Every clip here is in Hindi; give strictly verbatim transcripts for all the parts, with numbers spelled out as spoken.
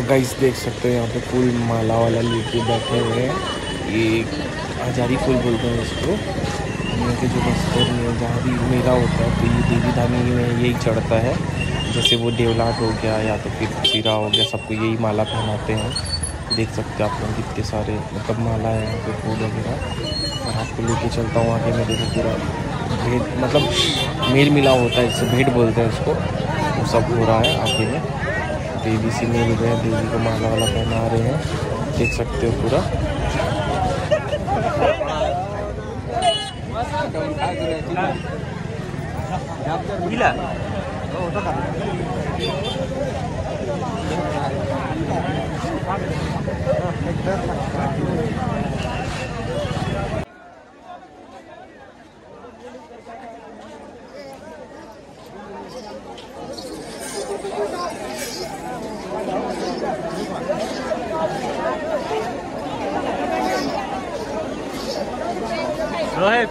गाइस देख सकते हो यहाँ पे फूल माला वाला लेके बैठे हुए हैं। ये हजारी फूल बोलते हैं इसको। यहाँ के जो बस्तर में जहाँ भी मेला होता है तो ये देवी धामी में यही चढ़ता है। जैसे वो देवलाट हो गया या तो फिर सिरा हो गया, सबको यही माला पहनाते हैं। देख सकते हैं आप लोग कितने सारे मतलब माला है यहाँ पे फूल वगैरह। और आपको लेके चलता हूँ आगे में। देखो पूरा भेंट मतलब मेल मिलाप होता है, जिसे भेंट बोलते हैं उसको, वो सब हो रहा है आगे में। देवी से मिल रहे हैं, देवी को माला वाला पहना रहे हैं, देख सकते हो पूरा। रोहित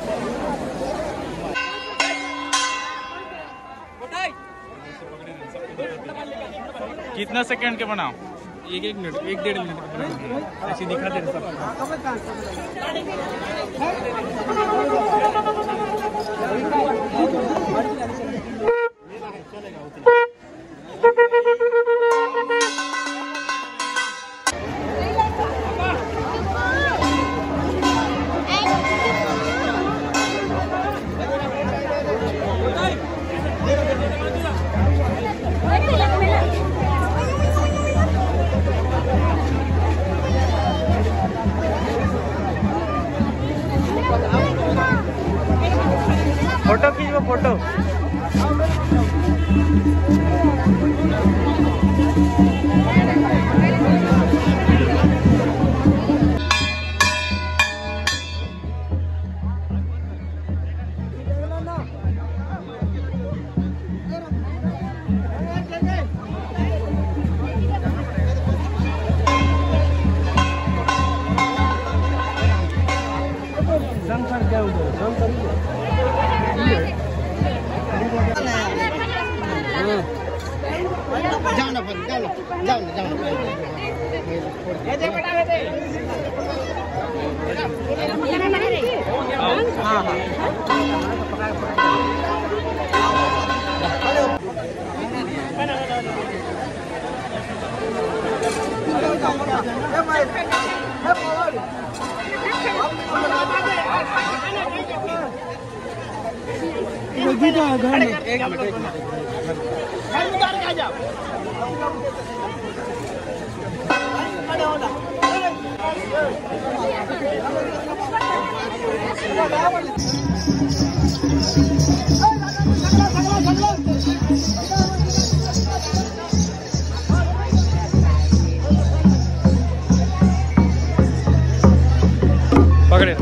कितना सेकंड के बनाओ? एक एक मिनट, एक डेढ़ मिनट ऐसे दिखा दे सब। फोटो खींचो फोटो। जाओ ना जाओ ना जाओ ना जाओ ना हाँ हाँ एक मिनट पकड़े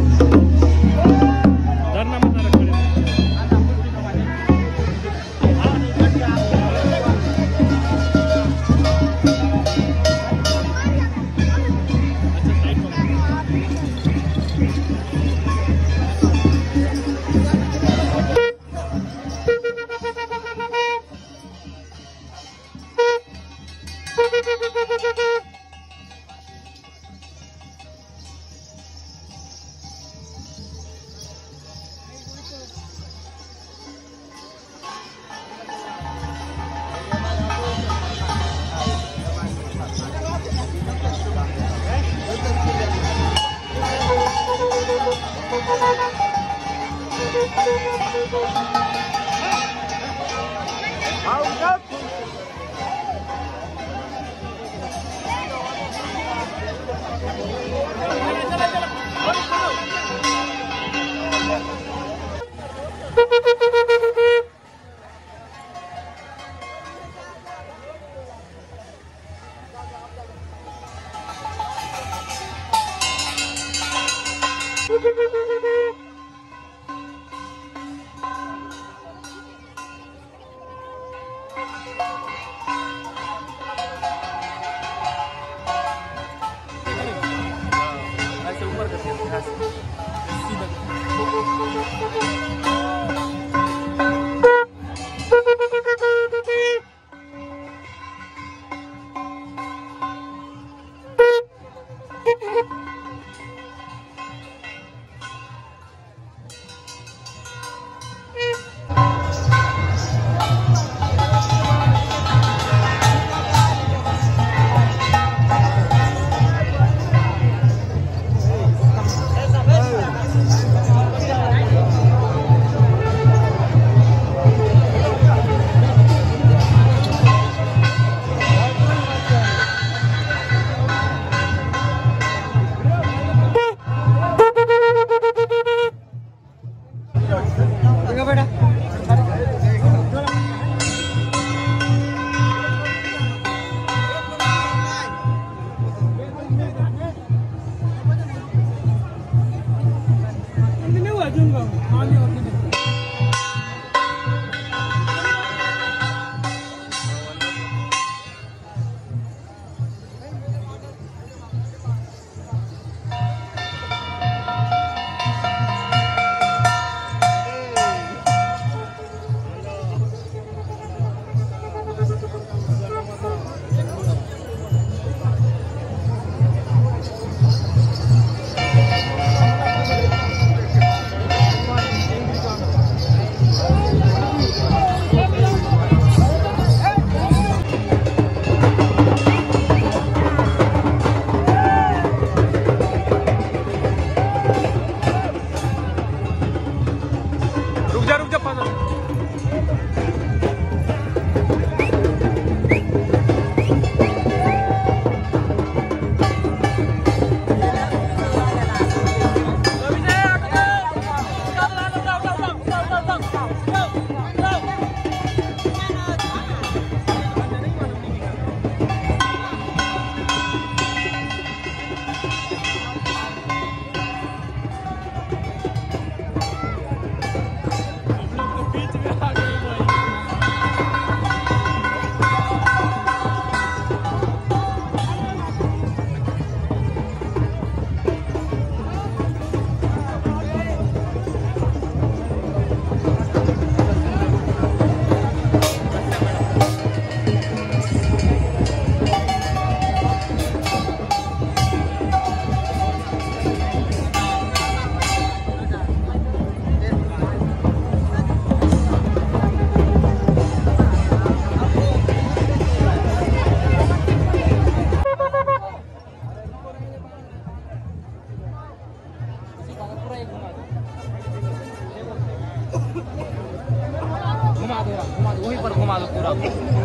घुमा दो घुमा दो वहीं पर घुमा दो पूरा।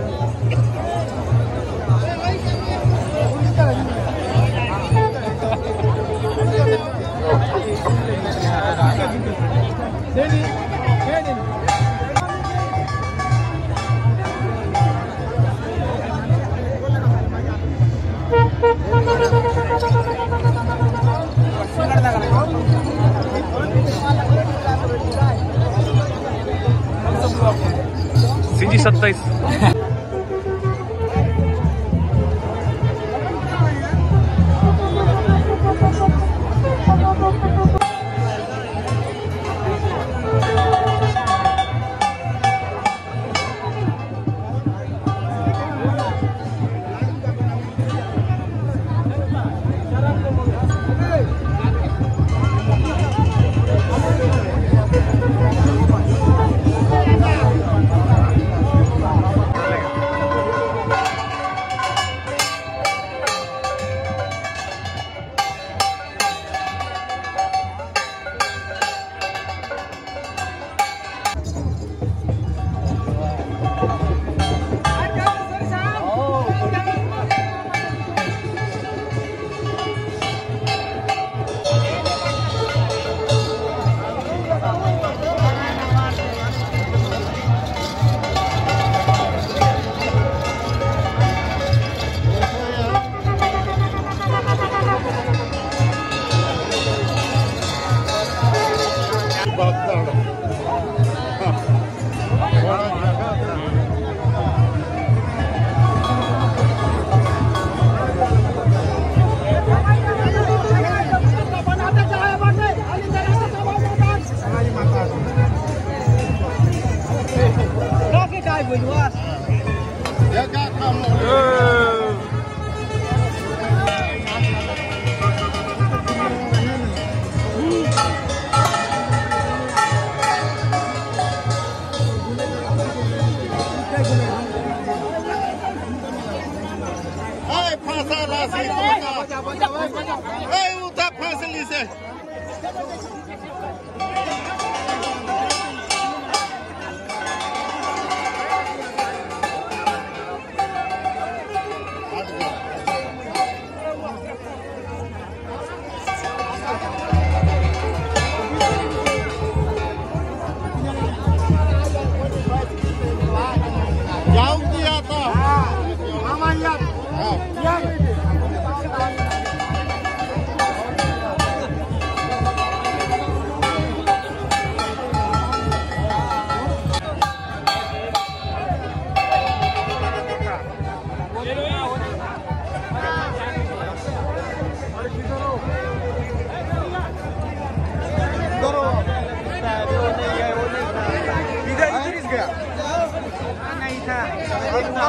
सीजी सत्ताईस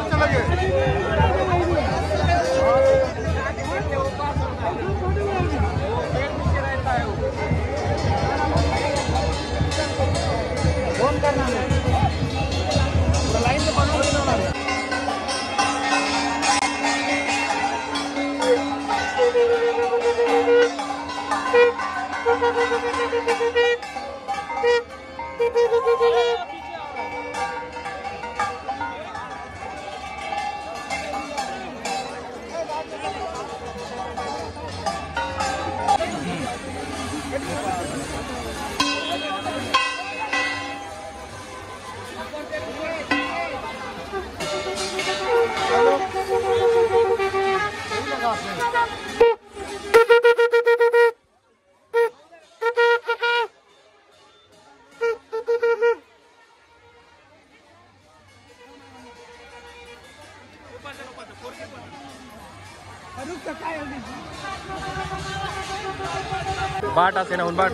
बाट असे ना बाट